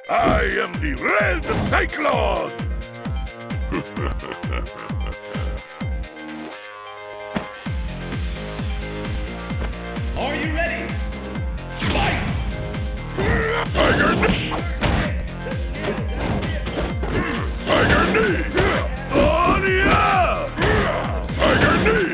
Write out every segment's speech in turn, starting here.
I am the Red Cyclone! Are you ready? Fight! Tiger Knee! Tiger Knee! On the up! Tiger Knee!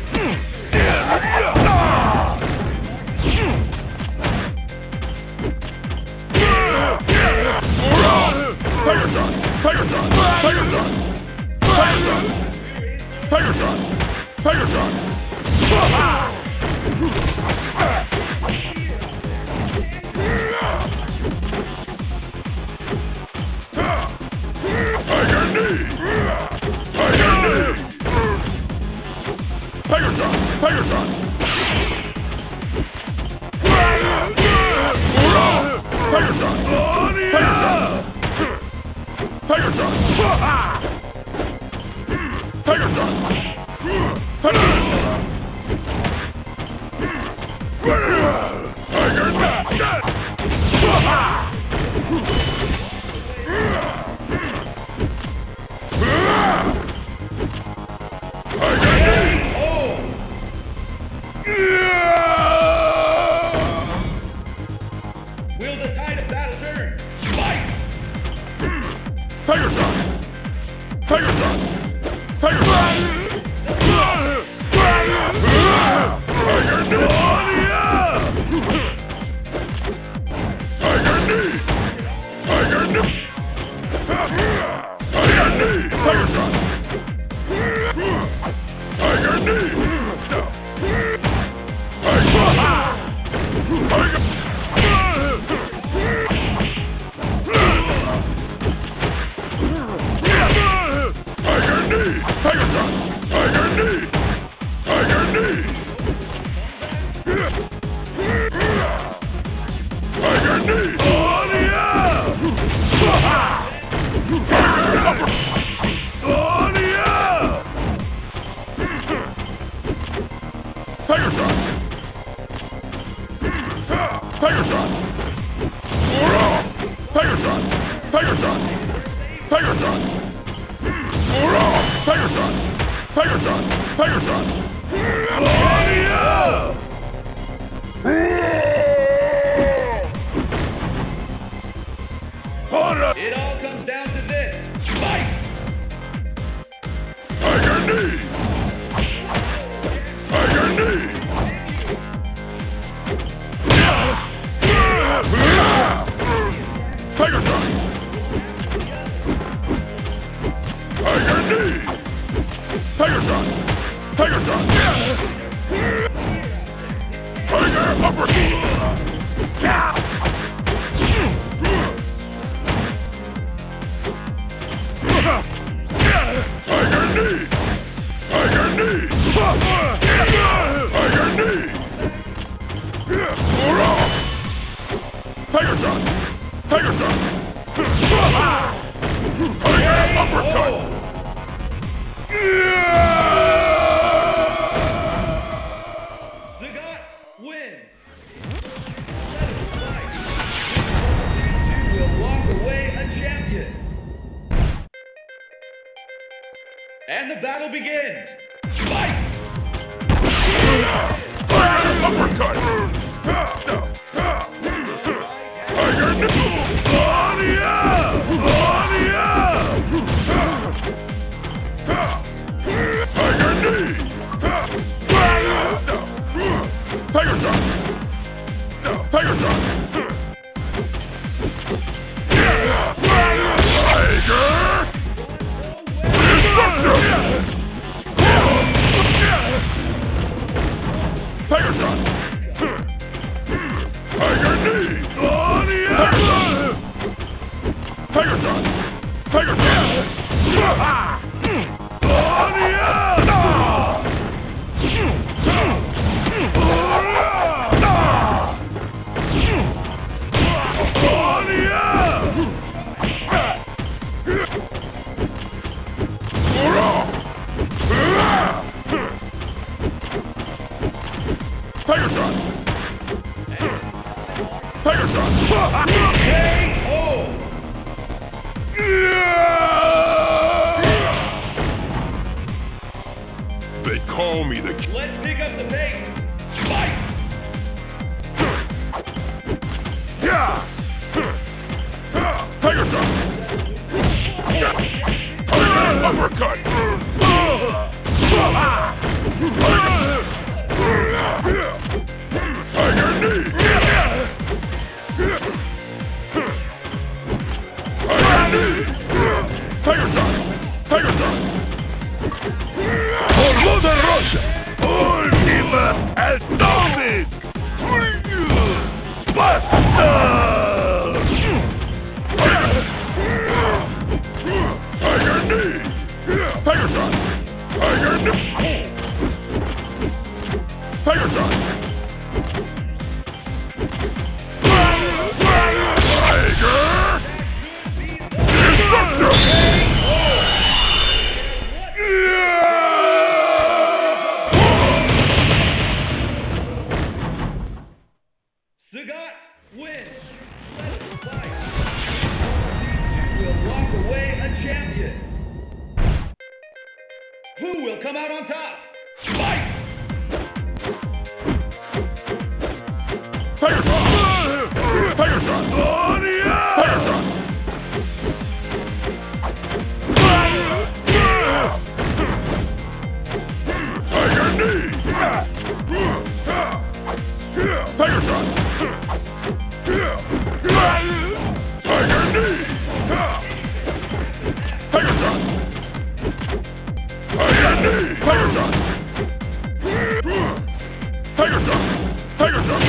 Tiger Shot! Tiger Shot! Tiger Shot! Tiger Shot! Tiger Shot! Tiger Shot! Tiger Knee! Tiger Knee! Tiger Shot! Tiger Shot! Tiger Shot! Tiger Shot! Tiger Shot! Tiger Shot! Tiger Will the tide of battle turn? Fight! Tiger Shot! Tiger Shot! Tiger Shot! Tiger Knee! Tiger Knee! Tiger Knee! Tiger Knee! Tiger Shot! Tiger Knee! It all comes down to this. Fight! Tiger Knee! Tiger Knee! Tiger Shot! Tiger Knee! Tiger Shot! Tiger Shot! Tiger Uppercut! Tiger Knee! Tiger Knee! Tiger Knee! Tiger Shot! Tiger Shot! Tiger Uppercut! Zagat wins. You will walk away a champion. And the battle begins. Fight! Uppercut! Tiger Knee! Tiger Knee! Tiger Shot! Tiger Shot! Tiger Shot! Tiger Knee! Tiger Shot! Tiger Shot! Tiger Shot! Tiger Shot! KO! Show me the... Let's pick up the pace. Fight! Yeah! Tiger shot! Uppercut! Tiger knee! Tiger knee! Tiger shot! Tiger shot! Polvo de rosa! Última atomic! Basta! Tiger knee! Tiger shot! Tiger knee! Tiger shot! Tiger! Destruction! Sagat wins. Fight. Will walk away a champion. Who will come out on top? Fight! Tiger shot! Tiger shot! Tiger shot! Tiger knee! Tiger shot! Tiger knee! Tiger shot! Tiger knee! Tiger shot! Tiger shot! Tiger shot!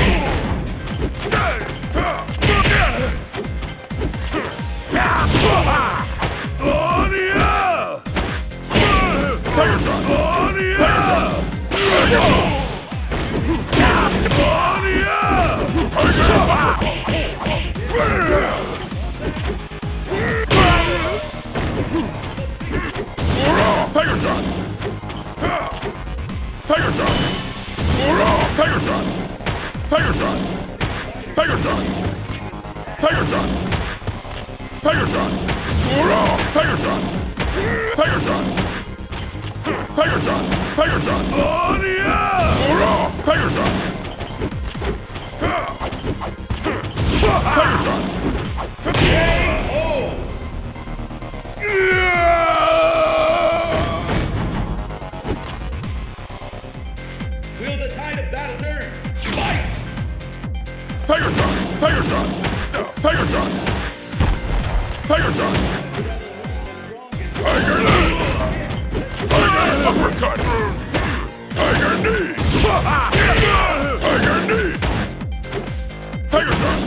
Will the tide of battle turn? Fight! Tiger shot! Tiger shot! Tiger shot! Tiger shot! Tiger knee! Tiger uppercut! Tiger knee! Tiger knee! Tiger shot!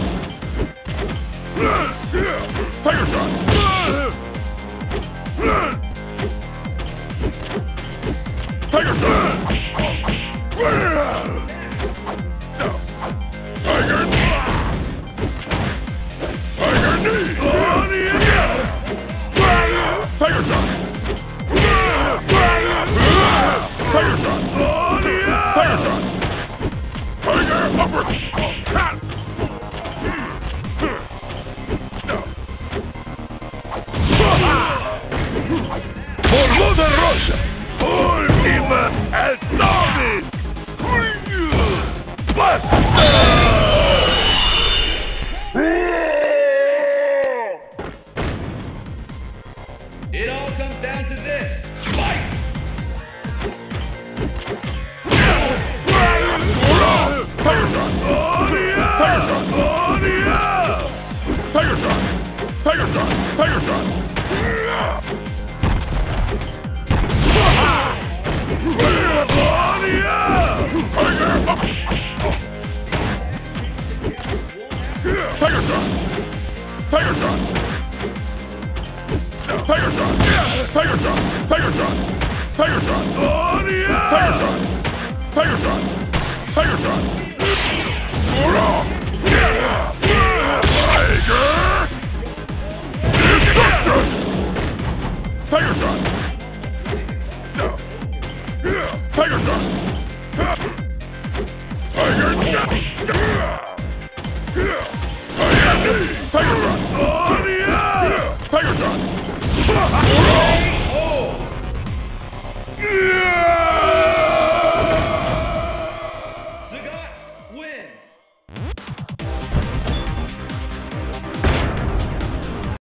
Tiger shot! Tiger shot! Tiger knee! Tiger knee! Tiger shot! Tiger shot! Tiger shot! Tiger uppercut! Polvo de rosa! Última atomic! Basta! It all comes down to this. Fight! Tiger shot! Tiger shot! Tiger shot! Tiger shot! Tiger shot! Tiger shot! Tiger shot! Tiger shot! Tiger shot! Tiger shot! Tiger shot! Tiger shot! Tiger shot! Tiger shot! Tiger! Destruction! Tiger shot! Tiger shot! Tiger shot! Tiger knee! Tiger shot! Tiger shot!